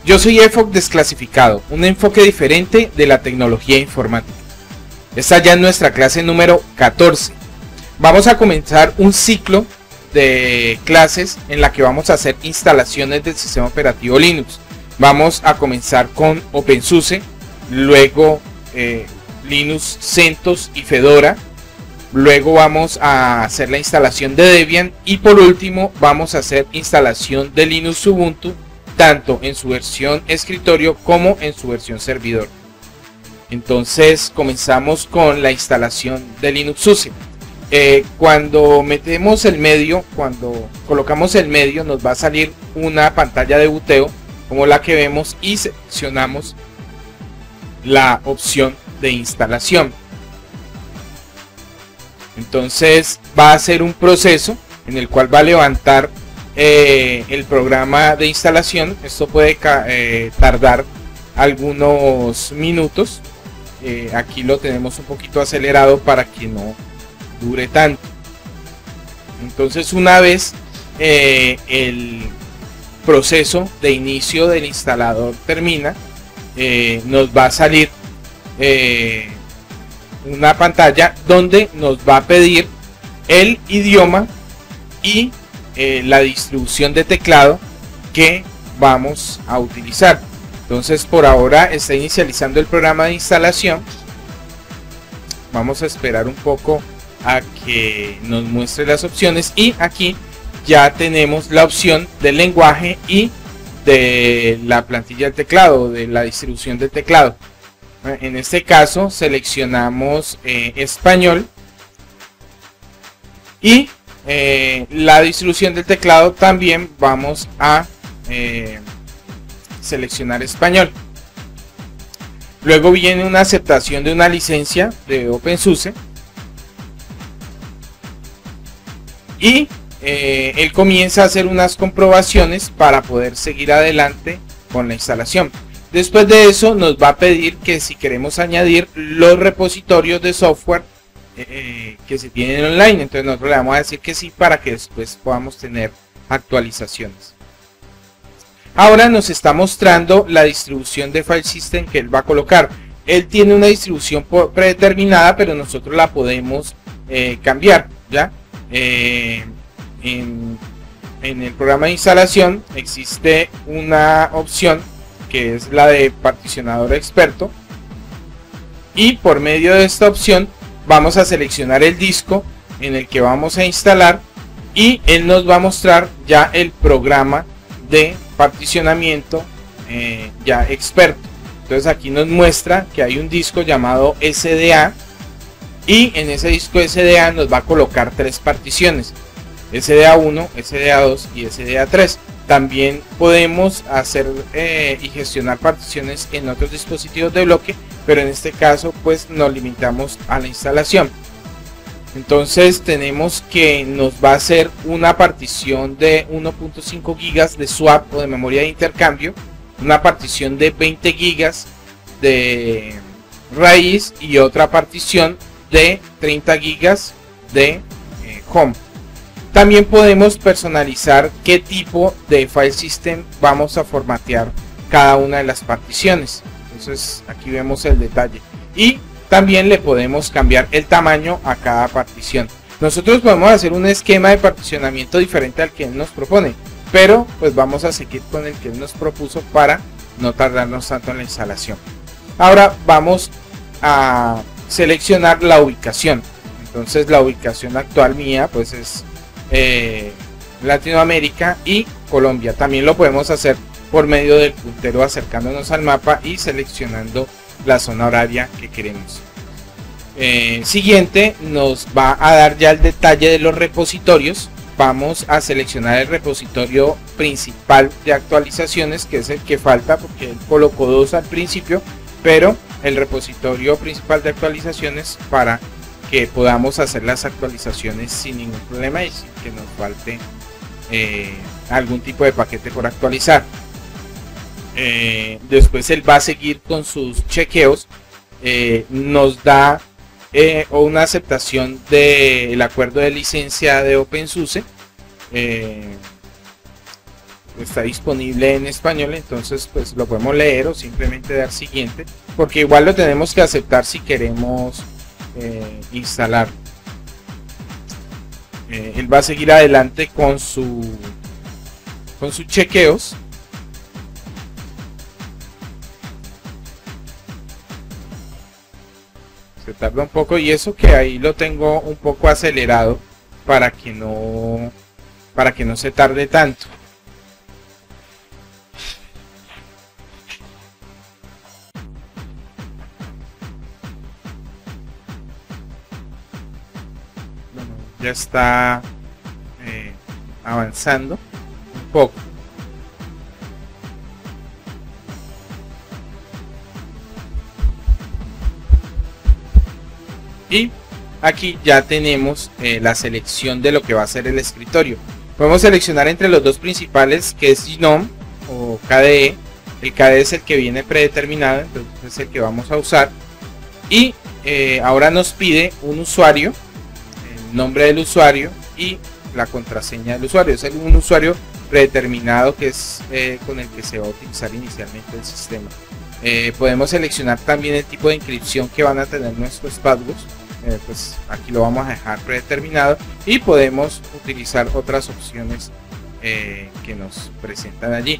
Yo soy EFOC Desclasificado, un enfoque diferente de la tecnología informática. Esta ya es nuestra clase número 14. Vamos a comenzar un ciclo de clases en la que vamos a hacer instalaciones del sistema operativo Linux. Vamos a comenzar con OpenSUSE, luego Linux, CentOS y Fedora. Luego vamos a hacer la instalación de Debian y por último vamos a hacer instalación de Linux Ubuntu, tanto en su versión escritorio como en su versión servidor. Entonces comenzamos con la instalación de Linux SUSE. Cuando metemos el medio, cuando colocamos el medio, nos va a salir una pantalla de boteo como la que vemos y seleccionamos la opción de instalación. Entonces va a ser un proceso en el cual va a levantar el programa de instalación. Esto puede tardar algunos minutos. Aquí lo tenemos un poquito acelerado para que no dure tanto. Entonces una vez el proceso de inicio del instalador termina, nos va a salir una pantalla donde nos va a pedir el idioma y la distribución de teclado que vamos a utilizar. Entonces por ahora está inicializando el programa de instalación. Vamos a esperar un poco a que nos muestre las opciones y aquí ya tenemos la opción del lenguaje y de la plantilla del teclado, de la distribución del teclado. En este caso seleccionamos español y la distribución del teclado también vamos a seleccionar español. Luego viene una aceptación de una licencia de OpenSUSE y él comienza a hacer unas comprobaciones para poder seguir adelante con la instalación. Después de eso nos va a pedir que si queremos añadir los repositorios de software que se tienen online. Entonces nosotros le vamos a decir que sí para que después podamos tener actualizaciones. Ahora nos está mostrando la distribución de file system que él va a colocar. Él tiene una distribución predeterminada, pero nosotros la podemos cambiar, ¿ya? En el programa de instalación existe una opción que es la de particionador experto, y por medio de esta opción vamos a seleccionar el disco en el que vamos a instalar y él nos va a mostrar ya el programa de particionamiento ya experto. Entonces aquí nos muestra que hay un disco llamado SDA y en ese disco SDA nos va a colocar tres particiones: SDA1, SDA2 y SDA3. También podemos hacer y gestionar particiones en otros dispositivos de bloque, pero en este caso pues nos limitamos a la instalación. Entonces tenemos que nos va a hacer una partición de 1.5 GB de swap o de memoria de intercambio, una partición de 20 GB de raíz y otra partición de 30 GB de home. También podemos personalizar qué tipo de file system vamos a formatear cada una de las particiones. Entonces aquí vemos el detalle y también le podemos cambiar el tamaño a cada partición. Nosotros podemos hacer un esquema de particionamiento diferente al que él nos propone, pero pues vamos a seguir con el que él nos propuso para no tardarnos tanto en la instalación. Ahora vamos a seleccionar la ubicación. Entonces la ubicación actual mía pues es Latinoamérica y Colombia. También lo podemos hacer por medio del puntero acercándonos al mapa y seleccionando la zona horaria que queremos. Siguiente nos va a dar ya el detalle de los repositorios. Vamos a seleccionar el repositorio principal de actualizaciones, que es el que falta porque él colocó dos al principio, pero el repositorio principal de actualizaciones para que podamos hacer las actualizaciones sin ningún problema y sin que nos falte algún tipo de paquete por actualizar. Después él va a seguir con sus chequeos, nos da una aceptación del acuerdo de licencia de OpenSUSE, está disponible en español, entonces pues lo podemos leer o simplemente dar siguiente, porque igual lo tenemos que aceptar si queremos instalar. Él va a seguir adelante con sus chequeos. Se tarda un poco, y eso que ahí lo tengo un poco acelerado para que no se tarde tanto. Bueno, ya está avanzando un poco. Y aquí ya tenemos la selección de lo que va a ser el escritorio. Podemos seleccionar entre los dos principales, que es GNOME o KDE. El KDE es el que viene predeterminado, entonces es el que vamos a usar. Y ahora nos pide un usuario, el nombre del usuario y la contraseña del usuario. Es un usuario predeterminado que es con el que se va a utilizar inicialmente el sistema. Podemos seleccionar también el tipo de inscripción que van a tener nuestros passwords. Pues aquí lo vamos a dejar predeterminado, y podemos utilizar otras opciones que nos presentan allí.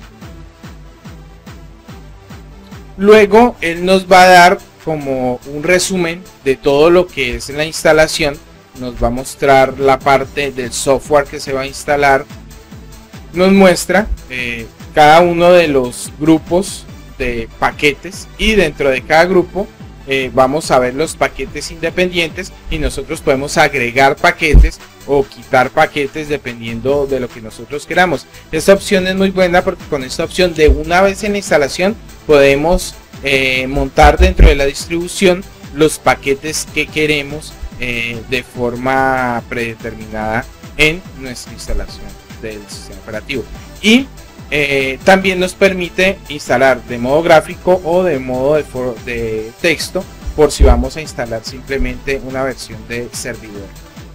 Luego él nos va a dar como un resumen de todo lo que es la instalación. Nos va a mostrar la parte del software que se va a instalar. Nos muestra cada uno de los grupos de paquetes, y dentro de cada grupo vamos a ver los paquetes independientes, y nosotros podemos agregar paquetes o quitar paquetes dependiendo de lo que nosotros queramos. Esta opción es muy buena porque con esta opción, de una vez en la instalación, podemos montar dentro de la distribución los paquetes que queremos de forma predeterminada en nuestra instalación del sistema operativo. Y también nos permite instalar de modo gráfico o de modo de texto, por si vamos a instalar simplemente una versión de servidor.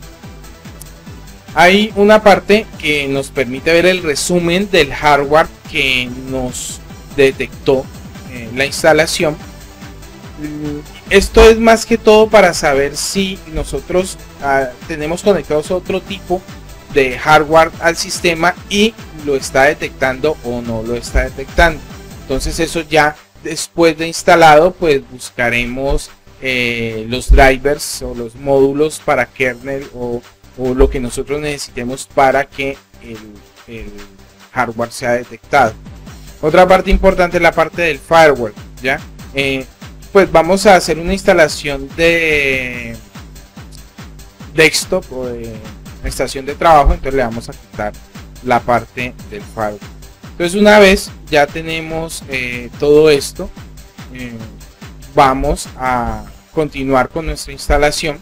Hay una parte que nos permite ver el resumen del hardware que nos detectó la instalación. Esto es más que todo para saber si nosotros tenemos conectados otro tipo de hardware al sistema y lo está detectando o no lo está detectando. Entonces eso ya después de instalado, pues buscaremos los drivers o los módulos para kernel o lo que nosotros necesitemos para que el hardware sea detectado. Otra parte importante es la parte del firewall, ¿ya? Pues vamos a hacer una instalación de desktop o de estación de trabajo, entonces le vamos a quitar la parte del firewall. Entonces, una vez ya tenemos todo esto, vamos a continuar con nuestra instalación.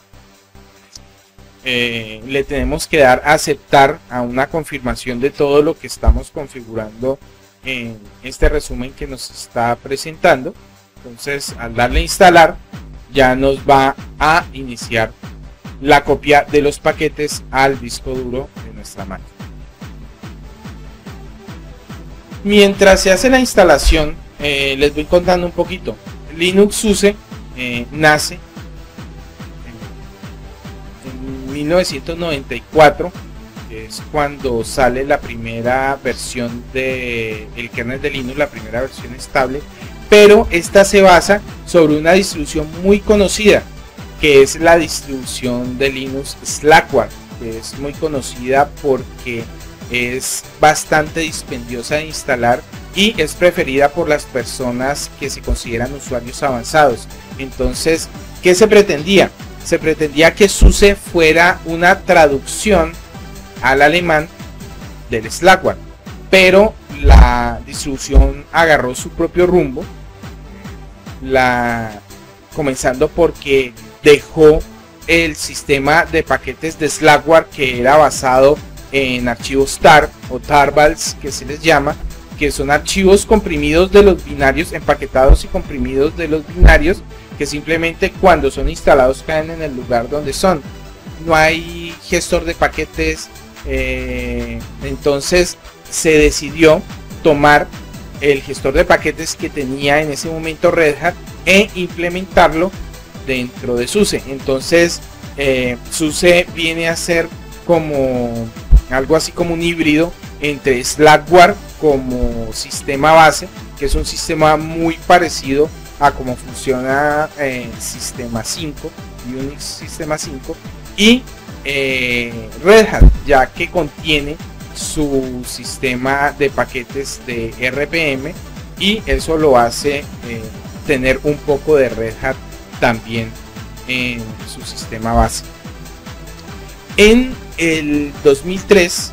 Le tenemos que dar a aceptar a una confirmación de todo lo que estamos configurando en este resumen que nos está presentando. Entonces, al darle a instalar, ya nos va a iniciar la copia de los paquetes al disco duro de nuestra máquina. Mientras se hace la instalación, les voy contando un poquito. Linux SUSE nace en 1994, que es cuando sale la primera versión del kernel de Linux, la primera versión estable, pero esta se basa sobre una distribución muy conocida, que es la distribución de Linux Slackware, que es muy conocida porque es bastante dispendiosa de instalar y es preferida por las personas que se consideran usuarios avanzados. Entonces, ¿qué se pretendía? Se pretendía que SUSE fuera una traducción al alemán del Slackware, pero la distribución agarró su propio rumbo, comenzando porque dejó el sistema de paquetes de Slackware, que era basado en archivos tar o tarbals, que se les llama, que son archivos comprimidos de los binarios, empaquetados y comprimidos de los binarios, que simplemente cuando son instalados caen en el lugar donde son. No hay gestor de paquetes, entonces se decidió tomar el gestor de paquetes que tenía en ese momento Red Hat e implementarlo dentro de SUSE. Entonces SUSE viene a ser como algo así como un híbrido entre Slackware como sistema base, que es un sistema muy parecido a cómo funciona Sistema 5, Unix Sistema 5, y Red Hat, ya que contiene su sistema de paquetes de RPM, y eso lo hace tener un poco de Red Hat también en su sistema base. En el 2003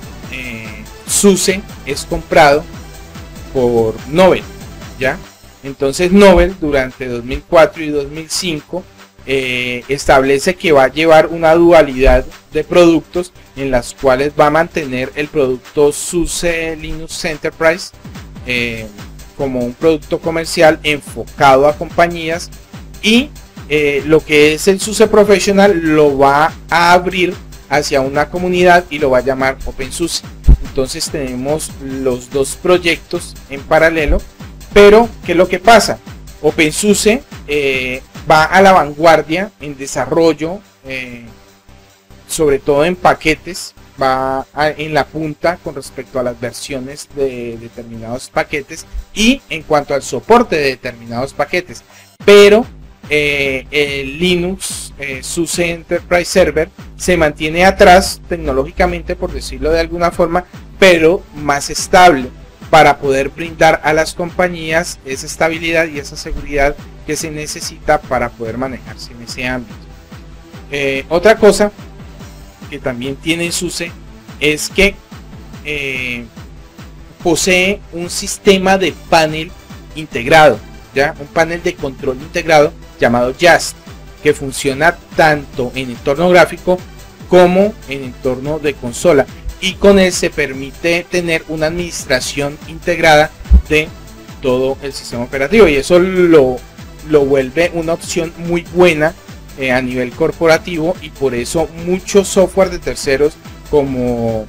SUSE es comprado por Novell, ¿ya? Entonces Novell durante 2004 y 2005 establece que va a llevar una dualidad de productos en las cuales va a mantener el producto SUSE Linux Enterprise como un producto comercial enfocado a compañías, y lo que es el SUSE Professional lo va a abrir hacia una comunidad y lo va a llamar OpenSUSE. Entonces tenemos los dos proyectos en paralelo, pero ¿qué es lo que pasa? OpenSUSE va a la vanguardia en desarrollo, sobre todo en paquetes, va en la punta con respecto a las versiones de determinados paquetes y en cuanto al soporte de determinados paquetes, pero el Linux SUSE Enterprise Server se mantiene atrás tecnológicamente, por decirlo de alguna forma, pero más estable, para poder brindar a las compañías esa estabilidad y esa seguridad que se necesita para poder manejarse en ese ámbito. Otra cosa que también tiene SUSE es que posee un sistema de panel integrado, ¿ya? Un panel de control integrado llamado JAST, que funciona tanto en entorno gráfico como en entorno de consola, y con él se permite tener una administración integrada de todo el sistema operativo, y eso lo vuelve una opción muy buena a nivel corporativo, y por eso muchos software de terceros como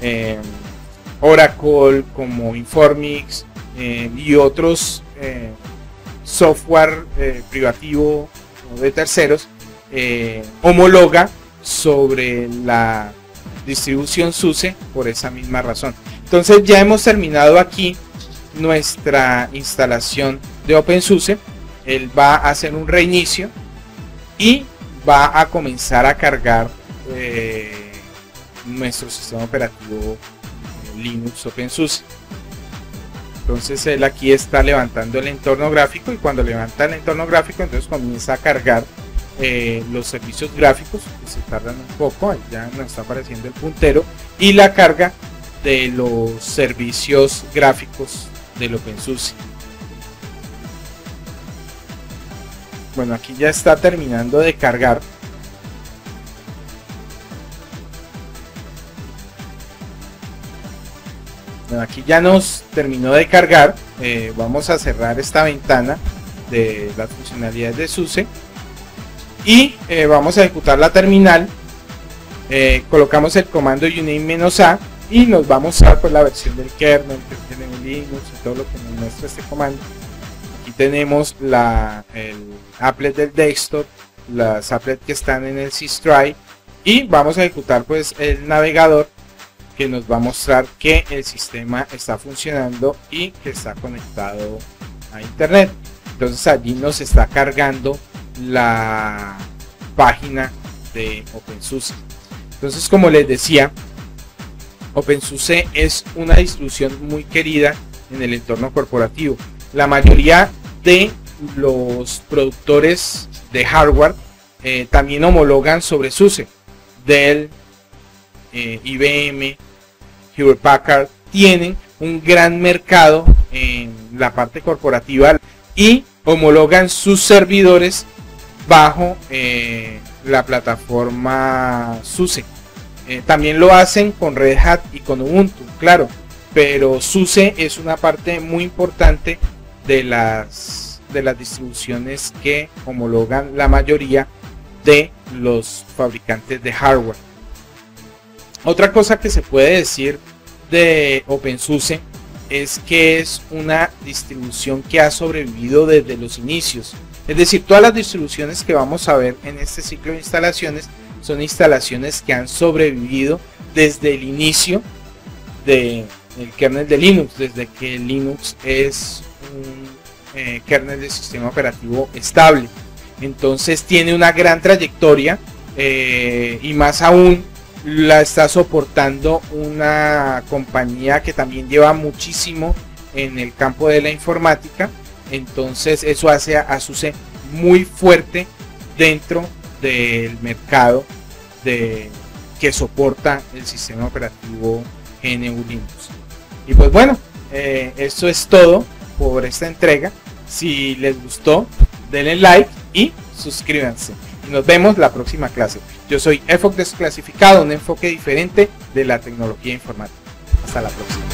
Oracle, como Informix y otros software privativo de terceros homologa sobre la distribución SUSE por esa misma razón. Entonces ya hemos terminado aquí nuestra instalación de OpenSUSE. Él va a hacer un reinicio y va a comenzar a cargar nuestro sistema operativo Linux OpenSUSE. Entonces él aquí está levantando el entorno gráfico, y cuando levanta el entorno gráfico entonces comienza a cargar los servicios gráficos, que se tardan un poco. Ahí ya nos está apareciendo el puntero, y la carga de los servicios gráficos del OpenSUSE. Bueno, aquí ya está terminando de cargar. Bueno, aquí ya nos terminó de cargar. Vamos a cerrar esta ventana de las funcionalidades de SUSE y vamos a ejecutar la terminal. Colocamos el comando uname-a y nos va a mostrar pues la versión del kernel que tiene Linux y todo lo que nos muestra este comando. Aquí tenemos el applet del desktop, las applet que están en el systry, y vamos a ejecutar pues el navegador, que nos va a mostrar que el sistema está funcionando y que está conectado a internet. Entonces allí nos está cargando la página de OpenSUSE. Entonces, como les decía, OpenSUSE es una distribución muy querida en el entorno corporativo. La mayoría de los productores de hardware también homologan sobre SUSE. Dell, IBM, Hewlett Packard tienen un gran mercado en la parte corporativa y homologan sus servidores bajo la plataforma SUSE. También lo hacen con Red Hat y con Ubuntu, claro, pero SUSE es una parte muy importante de las distribuciones que homologan la mayoría de los fabricantes de hardware. Otra cosa que se puede decir de OpenSUSE es que es una distribución que ha sobrevivido desde los inicios. Es decir, todas las distribuciones que vamos a ver en este ciclo de instalaciones son instalaciones que han sobrevivido desde el inicio del kernel de Linux, desde que Linux es un kernel de sistema operativo estable. Entonces tiene una gran trayectoria y más aún la está soportando una compañía que también lleva muchísimo en el campo de la informática. Entonces eso hace a SUSE muy fuerte dentro del mercado que soporta el sistema operativo GNU Linux. Y pues bueno, esto es todo por esta entrega. Si les gustó, denle like y suscríbanse. Y nos vemos la próxima clase. Yo soy EFOC Desclasificado, un enfoque diferente de la tecnología informática. Hasta la próxima.